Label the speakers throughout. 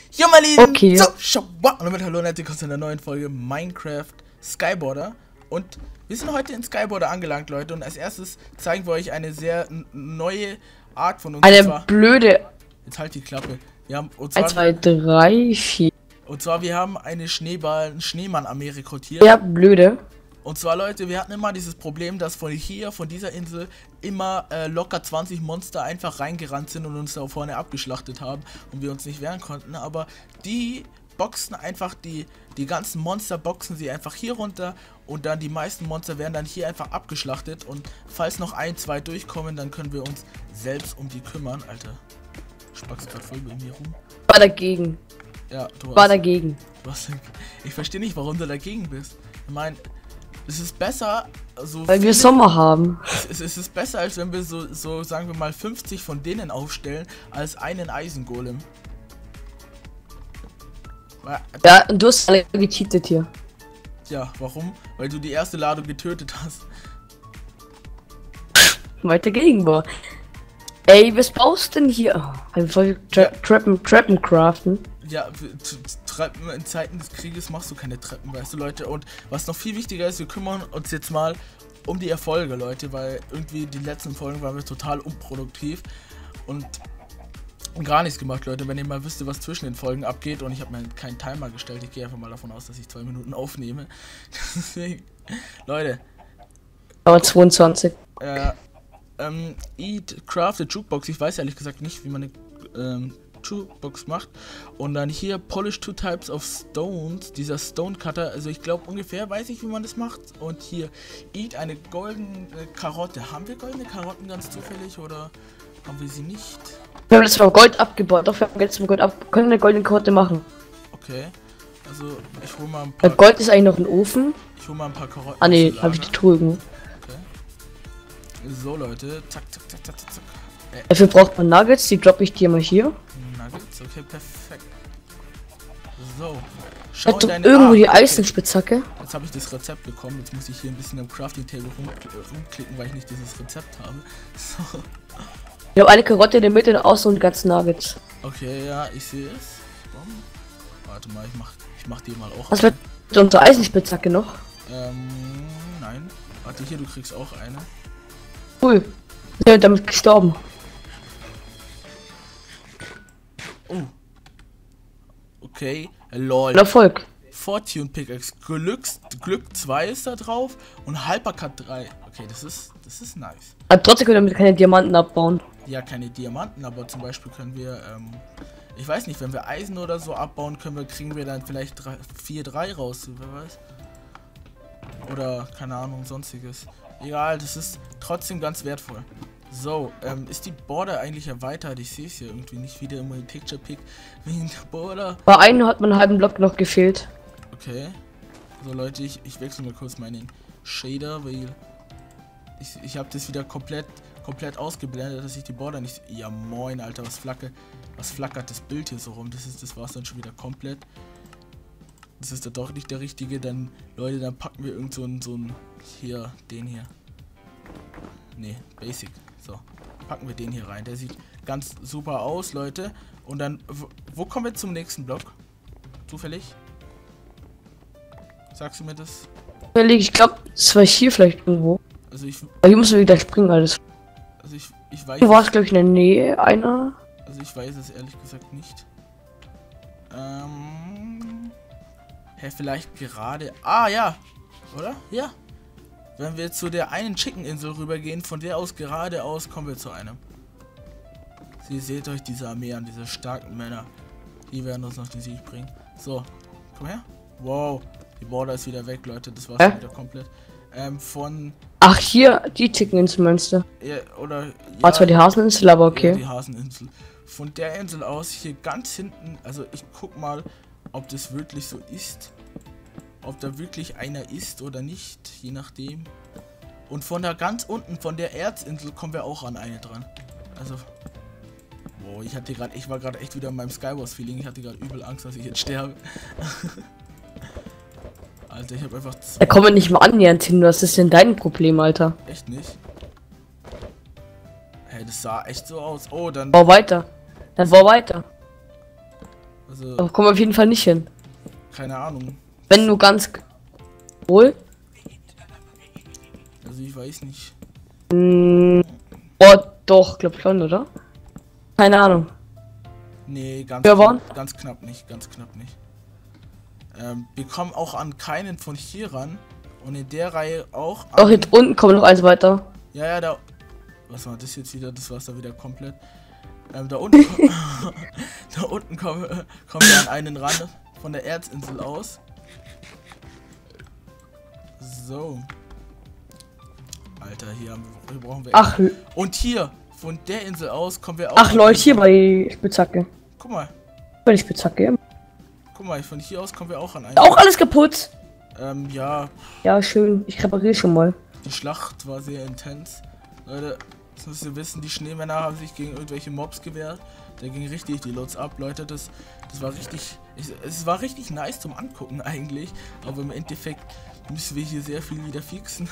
Speaker 1: Ja, meine Lieben,
Speaker 2: Okay.
Speaker 1: so, und damit hallo und herzlich willkommen zu einer neuen Folge Minecraft Skyborder. Und wir sind heute in Skyborder angelangt, Leute. Und als erstes zeigen wir euch eine sehr neue Art von uns.
Speaker 2: Eine
Speaker 1: und zwar,
Speaker 2: blöde.
Speaker 1: jetzt halt die Klappe. Wir haben,
Speaker 2: 1, 2, 3, 4.
Speaker 1: wir haben eine Schneemann-Armee rekrutiert.
Speaker 2: Ja, blöde.
Speaker 1: Und zwar, Leute, wir hatten immer dieses Problem, dass von dieser Insel, immer locker 20 Monster einfach reingerannt sind und uns da vorne abgeschlachtet haben und wir uns nicht wehren konnten. Aber die boxen einfach die ganzen Monster, boxen sie einfach hier runter und dann die meisten Monster werden dann hier einfach abgeschlachtet. Und falls noch ein, zwei durchkommen, dann können wir uns selbst um die kümmern. Alter, spackst gerade voll bei mir rum.
Speaker 2: War dagegen.
Speaker 1: Ja, du
Speaker 2: War dagegen.
Speaker 1: Ich verstehe nicht, warum du dagegen bist. Ich meine, es ist besser, so
Speaker 2: Weil wir Sommer haben.
Speaker 1: es ist besser, als wenn wir so sagen wir mal 50 von denen aufstellen, als einen Eisengolem.
Speaker 2: Ja, und du hast alle gecheatet hier.
Speaker 1: Ja, warum? Weil du die erste Ladung getötet hast.
Speaker 2: Weil dagegen war. Ey, was baust denn hier? Einfach Treppen craften.
Speaker 1: Ja, Treppen in Zeiten des Krieges machst du keine Treppen, weißt du, Leute. Und was noch viel wichtiger ist, wir kümmern uns jetzt mal um die Erfolge, Leute, weil irgendwie die letzten Folgen waren wir total unproduktiv und gar nichts gemacht, Leute. Wenn ihr mal wisst, was zwischen den Folgen abgeht, und ich habe mir keinen Timer gestellt, ich gehe einfach mal davon aus, dass ich 2 Minuten aufnehme. Deswegen, Leute.
Speaker 2: Aber 22.
Speaker 1: Eat, craft a Jukebox. Ich weiß ehrlich gesagt nicht, wie man eine Jukebox macht. Und dann hier polish 2 types of stones. Dieser Stone Cutter. Also ich glaube ungefähr weiß ich, wie man das macht. Und hier eat eine goldene Karotte. Haben wir goldene Karotten ganz zufällig oder haben wir sie nicht?
Speaker 2: Wir haben jetzt mal Gold abgebaut. Doch, wir haben jetzt mal Gold ab. Können eine goldene Karotte machen.
Speaker 1: Okay. Also ich hole mal ein paar.
Speaker 2: Gold ist eigentlich noch ein Ofen.
Speaker 1: Ich hole mal ein paar Karotten.
Speaker 2: Ah ne, habe ich die Truhe irgendwo.
Speaker 1: So, Leute, zack, zack, zack, zack, zack.
Speaker 2: Dafür braucht man Nuggets, die droppe ich dir mal hier.
Speaker 1: Nuggets, okay, perfekt. So,
Speaker 2: Schau irgendwo die Eisenspitzhacke.
Speaker 1: Jetzt habe ich das Rezept bekommen, jetzt muss ich hier ein bisschen am Crafting Table rumklicken, weil ich nicht dieses Rezept habe. So.
Speaker 2: Ich habe eine Karotte in der Mitte und außen und ganz Nuggets.
Speaker 1: Okay, ja, ich sehe es. Warte mal, ich mach die mal auch.
Speaker 2: Was wird unsere Eisenspitzhacke noch?
Speaker 1: Nein. Warte, hier, du kriegst auch eine.
Speaker 2: Cool. Ja, damit gestorben.
Speaker 1: Oh. Okay. Lol.
Speaker 2: Erfolg.
Speaker 1: Fortune Pickaxe. Glück 2 ist da drauf und Hypercut 3. Okay, das ist nice.
Speaker 2: Aber trotzdem können wir damit keine Diamanten abbauen.
Speaker 1: Ja, keine Diamanten, aber zum Beispiel können wir, ich weiß nicht, wenn wir Eisen oder so abbauen, kriegen wir dann vielleicht 4-3 raus, wer weiß. Oder, keine Ahnung, sonstiges. Egal, das ist trotzdem ganz wertvoll. So, ist die Border eigentlich erweitert? Ich sehe es hier irgendwie nicht wieder immer im Picture Pick wegen der Border.
Speaker 2: Bei einem hat man einen halben Block noch gefehlt.
Speaker 1: Okay. So Leute, ich wechsle mal kurz meinen Shader, weil ich habe das wieder komplett ausgeblendet, dass ich die Border nicht... Ja moin, Alter, was flackert das Bild hier so rum? Das war's dann schon wieder komplett. Das ist da doch nicht der richtige, dann Leute, dann packen wir irgend so ein hier, den hier. Ne, Basic. So, packen wir den hier rein. Der sieht ganz super aus, Leute. Und dann, wo kommen wir zum nächsten Block? Zufällig? Sagst du mir das?
Speaker 2: Ich glaube, es war hier vielleicht irgendwo.
Speaker 1: Also
Speaker 2: hier müssen wir wieder springen, alles.
Speaker 1: Also ich weiß.
Speaker 2: Du warst, glaube ich, in der Nähe einer.
Speaker 1: Also ich weiß es ehrlich gesagt nicht. Vielleicht gerade. Ah ja! Oder? Ja. Wenn wir zu der einen Chicken-Insel rübergehen, von der aus geradeaus kommen wir zu einem. Sie seht euch diese Armee an, diese starken Männer. Die werden uns noch den Sieg bringen. So, komm her. Wow, die Border ist wieder weg, Leute. Das war's wieder komplett.
Speaker 2: Ach, hier, die Chicken-Insel meinst du?
Speaker 1: Ja, oder... Ja,
Speaker 2: war zwar die Haseninsel, aber okay.
Speaker 1: Ja, die Haseninsel. Von der Insel aus, hier ganz hinten, also ich guck mal, ob das wirklich so ist. Ob da wirklich einer ist oder nicht, je nachdem. Und von da ganz unten, von der Erzinsel, kommen wir auch an eine dran. Also, wow, ich war gerade echt wieder in meinem Skywars-Feeling. Ich hatte gerade übel Angst, dass ich jetzt sterbe. Alter, ich habe einfach...
Speaker 2: Da kommen wir nicht mal annähernd hin. Was ist denn dein Problem, Alter?
Speaker 1: Echt nicht? Hey, das sah echt so aus. Oh, dann...
Speaker 2: Bau weiter. Dann bau weiter.
Speaker 1: Also,
Speaker 2: Aber kommen wir auf jeden Fall nicht hin.
Speaker 1: keine Ahnung.
Speaker 2: Wenn du ganz wohl.
Speaker 1: Also ich weiß nicht.
Speaker 2: Oh, doch, glaub schon, oder? Keine Ahnung.
Speaker 1: Nee,
Speaker 2: Wir waren?
Speaker 1: ganz knapp nicht, ganz knapp nicht. Wir kommen auch an keinen von hier ran. Und in der Reihe auch an...
Speaker 2: Doch, hier unten kommt noch eins weiter.
Speaker 1: Ja, ja, da... Was war das jetzt wieder? Das war's da wieder komplett. Da unten... da unten kommen wir an einen ran von der Erzinsel aus. So. Alter, hier brauchen wir...
Speaker 2: Ach,
Speaker 1: Und hier, von der Insel aus kommen wir auch...
Speaker 2: ach Leute, hier bei Spitzhacke.
Speaker 1: Guck mal.
Speaker 2: Bei der Spitzhacke.
Speaker 1: Guck mal, von hier aus kommen wir auch an einen...
Speaker 2: Auch alles kaputt.
Speaker 1: Ja,
Speaker 2: Ja, schön. Ich repariere schon mal.
Speaker 1: die Schlacht war sehr intens. Leute, das müsst ihr wissen, die Schneemänner haben sich gegen irgendwelche Mobs gewehrt. Da ging richtig die Lots ab, Leute. Das war richtig... Es war richtig nice zum Angucken eigentlich. Aber im Endeffekt müssen wir hier sehr viel wieder fixen.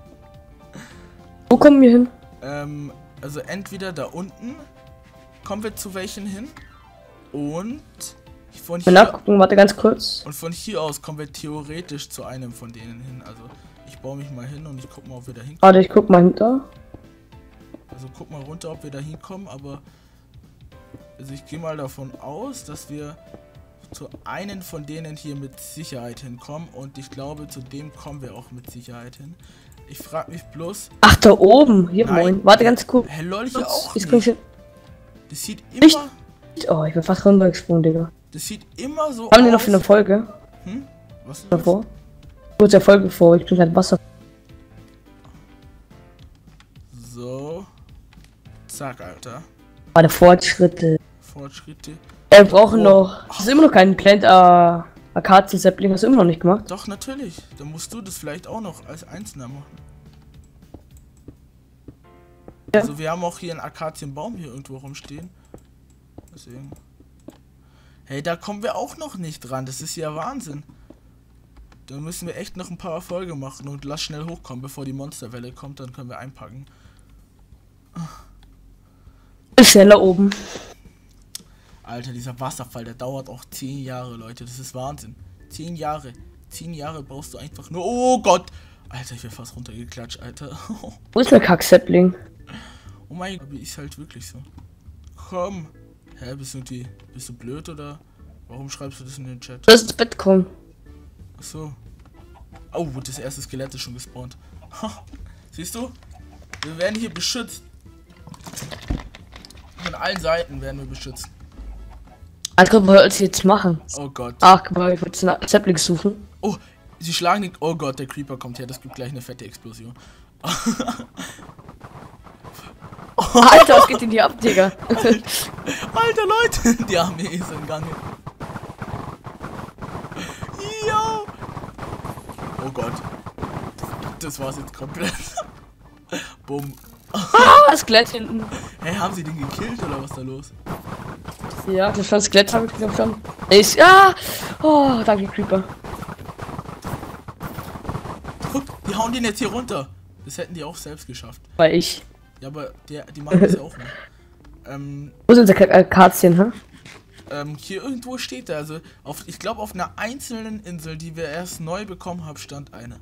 Speaker 2: Wo kommen wir hin?
Speaker 1: Also entweder da unten kommen wir zu welchen hin. Und von
Speaker 2: Mal
Speaker 1: hier...
Speaker 2: nachgucken, warte ganz kurz.
Speaker 1: Und von hier aus kommen wir theoretisch zu einem von denen hin. Also ich baue mich mal hin und ich guck mal, ob wir da hinkommen.
Speaker 2: Warte, ich guck mal hinter.
Speaker 1: Also guck mal runter, ob wir da hinkommen, aber also ich gehe mal davon aus, dass wir zu einem von denen hier mit Sicherheit hinkommen und ich glaube, zu dem kommen wir auch mit Sicherheit hin. Ich frage mich bloß...
Speaker 2: Ach, da oben. Hier,
Speaker 1: Nein.
Speaker 2: moin. Warte ganz kurz.
Speaker 1: Hey lol, hier auch
Speaker 2: Jetzt komm ich
Speaker 1: nicht.
Speaker 2: hin.
Speaker 1: Das sieht
Speaker 2: Nicht?
Speaker 1: immer...
Speaker 2: Oh, ich bin fast runtergesprungen, Digga.
Speaker 1: Das sieht immer so
Speaker 2: Haben wir noch für eine Folge?
Speaker 1: Hm? Was ist das?
Speaker 2: Davor? Kurz der Folge vor, ich bin kein Wasser.
Speaker 1: So. Zack, Alter.
Speaker 2: Warte, Fortschritte.
Speaker 1: Fortschritte.
Speaker 2: Wir brauchen
Speaker 1: Oh.
Speaker 2: noch. Das ist immer noch kein Plant Akazie-Sapling, hast du immer noch nicht gemacht.
Speaker 1: Doch, natürlich. Dann musst du das vielleicht auch noch als Einzelner machen.
Speaker 2: Ja.
Speaker 1: Also wir haben auch hier einen Akazienbaum hier irgendwo rumstehen. Deswegen. Hey, da kommen wir auch noch nicht dran. Das ist ja Wahnsinn. Da müssen wir echt noch ein paar Erfolge machen und lass schnell hochkommen, bevor die Monsterwelle kommt. Dann können wir einpacken.
Speaker 2: Schneller oben.
Speaker 1: Alter, dieser Wasserfall, der dauert auch 10 Jahre, Leute. Das ist Wahnsinn. 10 Jahre. 10 Jahre brauchst du einfach nur... Oh Gott! Alter, ich wäre fast runtergeklatscht, Alter.
Speaker 2: Wo ist mein Kack-Sapling?
Speaker 1: Oh mein Gott, ist halt wirklich so. Komm. Hä, bist du blöd oder? Warum schreibst du das in den Chat?
Speaker 2: Du hast ins Bett kommen.
Speaker 1: Achso. Oh, das erste Skelett ist schon gespawnt. Siehst du? Wir werden hier beschützt. Von allen Seiten werden wir beschützt.
Speaker 2: Also, was soll ich jetzt machen?
Speaker 1: Oh Gott.
Speaker 2: Ach, guck mal, ich wollte nach Saplings suchen.
Speaker 1: Oh, sie schlagen den... Oh Gott, der Creeper kommt her. Das gibt gleich eine fette Explosion.
Speaker 2: Alter, was geht denn hier ab, Digga?
Speaker 1: Alter, Leute. Die Armee ist im Gange. Jo. Oh Gott. Das war's jetzt komplett. Bumm.
Speaker 2: Ah, Skelett hinten.
Speaker 1: Hey, haben sie den gekillt oder was ist da los?
Speaker 2: Ja, das schon Skelett habe ich glaube schon. Ist ja. Oh, danke Creeper.
Speaker 1: Guck, die hauen den jetzt hier runter. Das hätten die auch selbst geschafft.
Speaker 2: Weil ich.
Speaker 1: Ja, aber die machen das ja auch nicht.
Speaker 2: Wo sind unsere Akazien, hä?
Speaker 1: Hier irgendwo steht er. Also, ich glaube, auf einer einzelnen Insel, die wir erst neu bekommen haben, stand eine.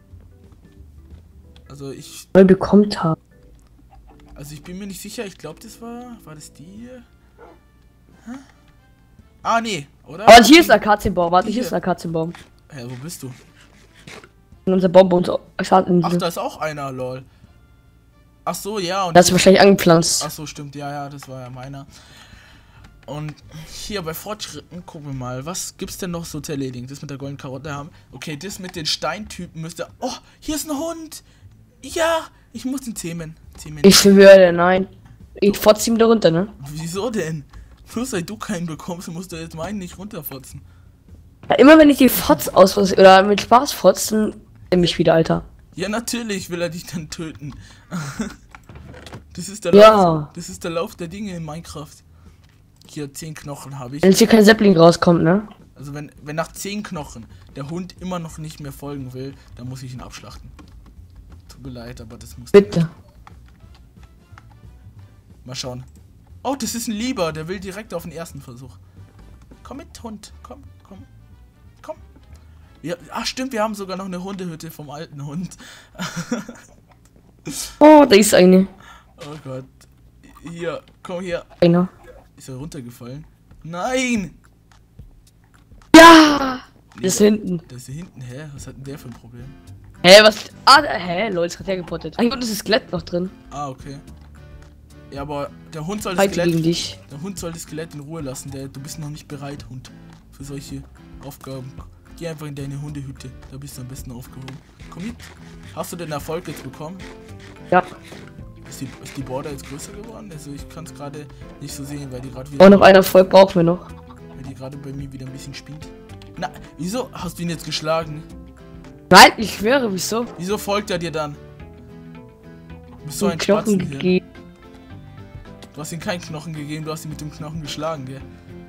Speaker 1: Also,
Speaker 2: Neu bekommt haben.
Speaker 1: Also, ich bin mir nicht sicher. Ich glaube, das war das die hier? Hä? Ah, nee, oder?
Speaker 2: Aber hier ist ein Akazienbaum. Warte,
Speaker 1: Die
Speaker 2: hier ist
Speaker 1: hier.
Speaker 2: ein Akazienbaum.
Speaker 1: Hä, wo bist du?
Speaker 2: In unser Baum bei uns Schadeninsel.
Speaker 1: Ach, da ist auch einer, lol. Ach so, ja. Und
Speaker 2: Das ist wahrscheinlich angepflanzt.
Speaker 1: ach so, stimmt, ja, das war ja meiner. Und hier bei Fortschritten, gucken wir mal, was gibt's denn noch so zu erledigen? Das mit der goldenen Karotte haben. Okay, das mit den Steintypen müsste... Oh, hier ist ein Hund! Ja, ich muss den zähmen.
Speaker 2: Ich schwöre, nein. Ich fotze ihm da runter, ne?
Speaker 1: Wieso denn? Nur seit du keinen bekommst, musst du jetzt meinen nicht runterfotzen.
Speaker 2: Ja, immer wenn ich die Fotz ausfasse oder mit Spaß fotzen, nimm mich wieder, Alter.
Speaker 1: Ja, natürlich will er dich dann töten. Das ist der
Speaker 2: Ja.
Speaker 1: Lauf, das ist der Lauf der Dinge in Minecraft. Hier 10 Knochen habe ich.
Speaker 2: Wenn jetzt hier kein Sapling rauskommt, ne?
Speaker 1: Also wenn nach 10 Knochen der Hund immer noch nicht mehr folgen will, dann muss ich ihn abschlachten. Tut mir leid, aber das muss...
Speaker 2: Bitte.
Speaker 1: Mal schauen. Oh, das ist ein Lieber, der will direkt auf den ersten Versuch. Komm mit, Hund. Komm, komm. Komm. Ach stimmt, wir haben sogar noch eine Hundehütte vom alten Hund.
Speaker 2: Oh, da ist eine.
Speaker 1: Oh Gott. Hier, komm hier.
Speaker 2: Einer.
Speaker 1: Ist er runtergefallen? Nein!
Speaker 2: Ja!
Speaker 1: Nee,
Speaker 2: Das ist hinten.
Speaker 1: Das ist hier hinten, hä? Was hat denn der für ein Problem?
Speaker 2: Hä, was? Ah, hä, Leute, ist gerade hergepottet. Ach, und das ist Skelett noch drin.
Speaker 1: Ah, okay. Ja, aber der Hund soll das
Speaker 2: Halte gegen
Speaker 1: Skelett.
Speaker 2: dich.
Speaker 1: Der Hund soll das Skelett in Ruhe lassen. Du bist noch nicht bereit, Hund. Für solche Aufgaben. Geh einfach in deine Hundehütte. Da bist du am besten aufgehoben. Komm mit. Hast du den Erfolg jetzt bekommen?
Speaker 2: Ja.
Speaker 1: Ist die Border jetzt größer geworden? Also ich kann es gerade nicht so sehen, weil die gerade wieder.
Speaker 2: Oh, noch einer voll brauchen wir noch.
Speaker 1: Weil die gerade bei mir wieder ein bisschen spielt. Na, wieso hast du ihn jetzt geschlagen?
Speaker 2: Nein, ich schwöre, wieso?
Speaker 1: Wieso folgt er dir dann? Du bist so
Speaker 2: Den
Speaker 1: ein
Speaker 2: Knochen
Speaker 1: Spatzen hier.
Speaker 2: gegeben.
Speaker 1: Du hast ihm keinen Knochen gegeben, du hast ihn mit dem Knochen geschlagen, gell?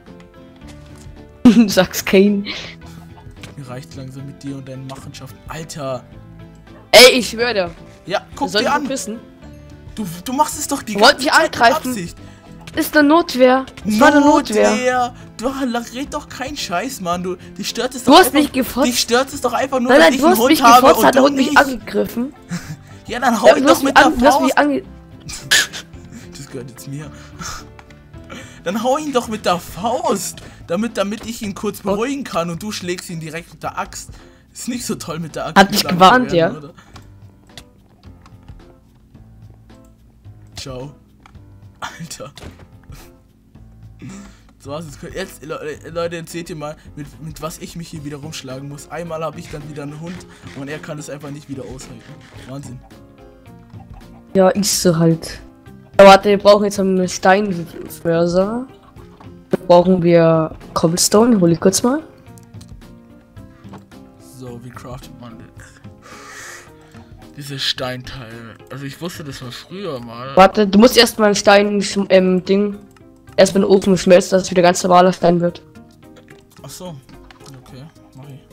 Speaker 2: Du sagst Kane.
Speaker 1: Mir reicht langsam mit dir und deinen Machenschaften. Alter!
Speaker 2: Ey, ich schwöre dir.
Speaker 1: Ja, guck
Speaker 2: Soll
Speaker 1: dir
Speaker 2: ich
Speaker 1: an!
Speaker 2: wissen?
Speaker 1: Du machst es doch die
Speaker 2: Wollt
Speaker 1: ganze
Speaker 2: mich
Speaker 1: Zeit mit
Speaker 2: angreifen?
Speaker 1: Absicht.
Speaker 2: Ist eine Notwehr. Das war eine Notwehr.
Speaker 1: Du red doch kein Scheiß, Mann. Dich stört es
Speaker 2: Du
Speaker 1: doch
Speaker 2: hast
Speaker 1: einfach.
Speaker 2: mich gefotzt.
Speaker 1: Dich stört es doch einfach nur,
Speaker 2: Nein,
Speaker 1: dass
Speaker 2: nein,
Speaker 1: ich
Speaker 2: du
Speaker 1: einen
Speaker 2: hast mich
Speaker 1: Hund habe
Speaker 2: gefotzt,
Speaker 1: und
Speaker 2: hat der
Speaker 1: du
Speaker 2: Hund mich
Speaker 1: nicht.
Speaker 2: angegriffen.
Speaker 1: Ja, dann hau
Speaker 2: Ja,
Speaker 1: ihn
Speaker 2: du
Speaker 1: doch
Speaker 2: hast
Speaker 1: mit
Speaker 2: mich
Speaker 1: der
Speaker 2: an, du hast mich
Speaker 1: Faust.
Speaker 2: ange...
Speaker 1: Das gehört jetzt mir. Dann hau ihn doch mit der Faust, damit ich ihn kurz beruhigen kann und du schlägst ihn direkt mit der Axt. Ist nicht so toll mit der Axt.
Speaker 2: Hat dich
Speaker 1: geschlagen
Speaker 2: gewarnt,
Speaker 1: zu werden,
Speaker 2: ja?
Speaker 1: oder? Ciao. Alter. So was jetzt, Leute, jetzt seht ihr mal, mit was ich mich hier wieder rumschlagen muss. Einmal habe ich dann wieder einen Hund und er kann es einfach nicht wieder aushalten. Wahnsinn.
Speaker 2: Ja, ist so halt. Aber warte, wir brauchen jetzt einen Steinförser. Brauchen wir Cobblestone, hol ich kurz mal.
Speaker 1: So, wie craftet man das? Diese Steinteile. Also ich wusste das mal früher mal.
Speaker 2: Warte, du musst erstmal einen Stein, Ding, erstmal in den Ofen schmelzen, dass es wieder ganz normaler Stein wird.
Speaker 1: Ach so. Okay, mach ich.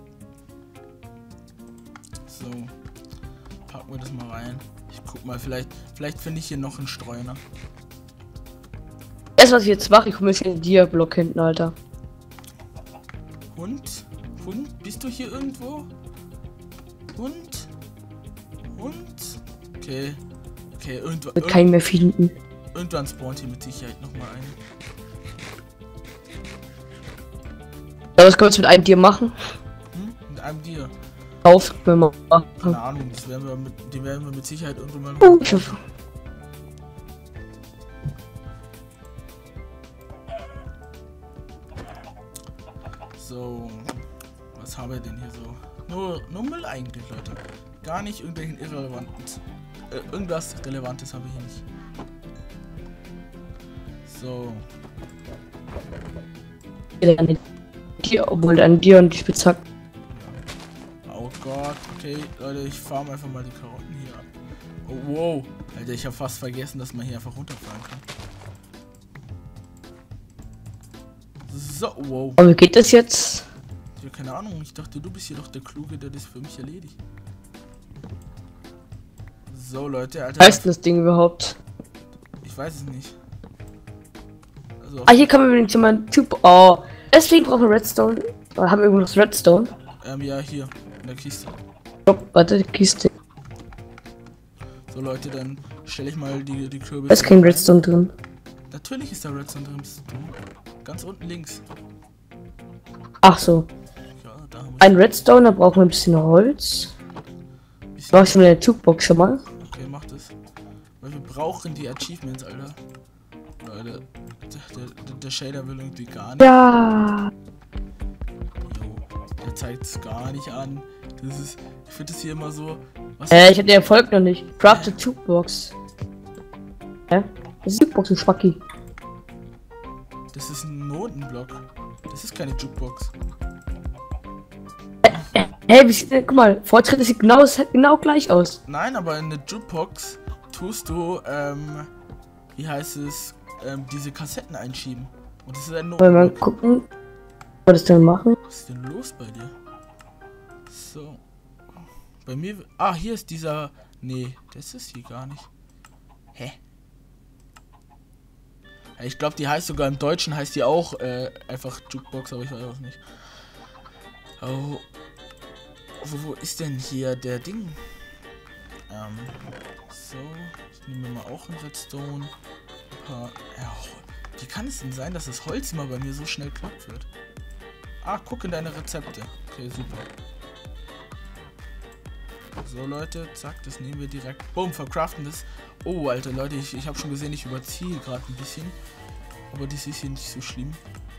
Speaker 1: So. Packen wir das mal rein. Ich guck mal, vielleicht finde ich hier noch einen Streuner.
Speaker 2: Erst was ich jetzt mache, ich komme jetzt den Dia-Block hinten, Alter.
Speaker 1: Hund? Hund? Bist du hier irgendwo? Hund? Hund? Okay. Okay,
Speaker 2: Wird keinen mehr finden.
Speaker 1: irgendwann spawnt hier mit Sicherheit nochmal ein.
Speaker 2: Ja, was können wir jetzt mit einem Dir machen?
Speaker 1: Mit einem Tier.
Speaker 2: Auf, wenn wir machen.
Speaker 1: Keine Ahnung, die werden wir mit Sicherheit irgendwann mal
Speaker 2: Oh,
Speaker 1: noch.
Speaker 2: ich hab-
Speaker 1: So, was haben wir denn hier so? Nur Müll eigentlich, Leute. Gar nicht irgendwelchen irrelevanten. Irgendwas Relevantes haben wir hier nicht. So.
Speaker 2: Ein Dir, obwohl ein Dir und die Spitzhack.
Speaker 1: Oh Gott, okay, Leute, ich farm einfach mal die Karotten hier ab. Oh, wow. Alter, ich habe fast vergessen, dass man hier einfach runterfahren kann. So, wow.
Speaker 2: Aber wie geht das jetzt?
Speaker 1: Ja, keine Ahnung, ich dachte, du bist hier doch der Kluge, der das für mich erledigt. So, Leute, Alter.
Speaker 2: Was heißt denn das Ding überhaupt?
Speaker 1: Ich weiß es nicht. Also,
Speaker 2: Ah, hier kann man übrigens immer einen Typ. Oh, deswegen brauchen wir Redstone. Oder haben wir irgendwas Redstone?
Speaker 1: ja, hier, in der Kiste.
Speaker 2: Oh, warte, die Kiste.
Speaker 1: So, Leute, dann stelle ich mal die Kürbisse.
Speaker 2: Da ist kein Redstone drin.
Speaker 1: Natürlich ist da Redstone drin, bist du. Ganz unten links.
Speaker 2: Ach so.
Speaker 1: Ja, da haben wir
Speaker 2: Ein Redstone, da brauchen wir ein bisschen Holz.
Speaker 1: ein bisschen.
Speaker 2: Mach ich schon eine Tubebox schon mal.
Speaker 1: Okay, mach das. Weil wir brauchen die Achievements, Alter. Leute, der Shader will irgendwie gar nicht.
Speaker 2: Ja.
Speaker 1: Jo, der zeigt es gar nicht an. Das ist, ich finde das hier immer so. Was
Speaker 2: Ich hatte den Erfolg noch nicht. Craft a Tubebox. Hä? Das ist Tubebox, ein Schwacki.
Speaker 1: Das ist ein Notenblock. Das ist keine Jukebox.
Speaker 2: Hey, guck mal, Fortschritt sieht genau gleich aus.
Speaker 1: Nein, aber in der Jukebox tust du, wie heißt es, diese Kassetten einschieben. Und das ist ein
Speaker 2: Wollen wir mal
Speaker 1: Notenblock.
Speaker 2: gucken, was das denn machen?
Speaker 1: Was ist denn los bei dir? So. Bei mir. Ah, hier ist dieser. Nee, das ist hier gar nicht. Hä? Ich glaube, die heißt sogar im Deutschen, heißt die auch einfach Jukebox, aber ich weiß auch nicht. Oh. Wo ist denn hier der Ding? So, ich nehme mal auch einen Redstone. Wie kann es denn sein, dass das Holz immer bei mir so schnell knapp wird? Ah, guck in deine Rezepte. Okay, super. So, Leute, zack, das nehmen wir direkt. Boom, verkraften das. Oh, Alter, Leute, ich habe schon gesehen, ich überziehe gerade ein bisschen. Aber das ist hier nicht so schlimm.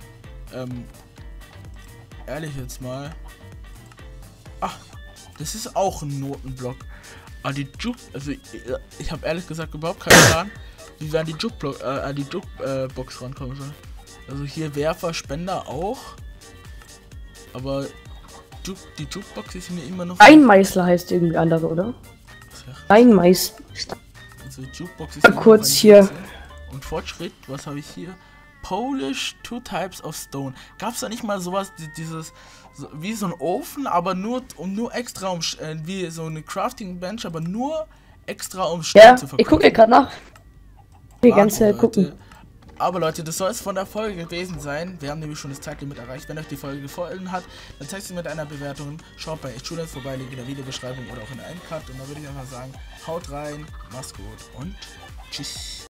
Speaker 1: Ehrlich jetzt mal. Ach, das ist auch ein Notenblock. Ah, die also ich habe ehrlich gesagt überhaupt keinen Plan, wie wir an die Jukebox rankommen sollen. Also hier Werfer, Spender auch. Aber die Jukebox ist mir immer noch...
Speaker 2: Steinmeißler heißt irgendwie andere, oder? Steinmeißler.
Speaker 1: Also Jukebox ist
Speaker 2: mal kurz hier.
Speaker 1: Und Fortschritt, was habe ich hier? Polish Two Types of Stone. Gab es da nicht mal sowas, dieses wie so ein Ofen, aber nur extra wie so eine Crafting Bench, aber nur extra um Stein zu verkaufen?
Speaker 2: Ich gucke ja gerade nach. Die ganze Zeit gucken.
Speaker 1: Aber Leute, das soll es von der Folge gewesen sein. Wir haben nämlich schon das Zeitlimit erreicht. Wenn euch die Folge gefallen hat, dann zeigt sie mit einer Bewertung. Schaut bei Echtschulens vorbei, Link in der Videobeschreibung oder auch in der Endcard. Und dann würde ich einfach sagen, haut rein, macht's gut und tschüss.